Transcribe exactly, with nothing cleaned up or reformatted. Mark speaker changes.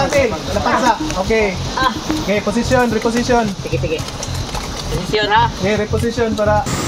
Speaker 1: ate. Lapasa. Okay.
Speaker 2: Ah.
Speaker 1: Okay, position, reposition.
Speaker 2: Sige, sige. Posisyon ha.
Speaker 1: Okay, reposition para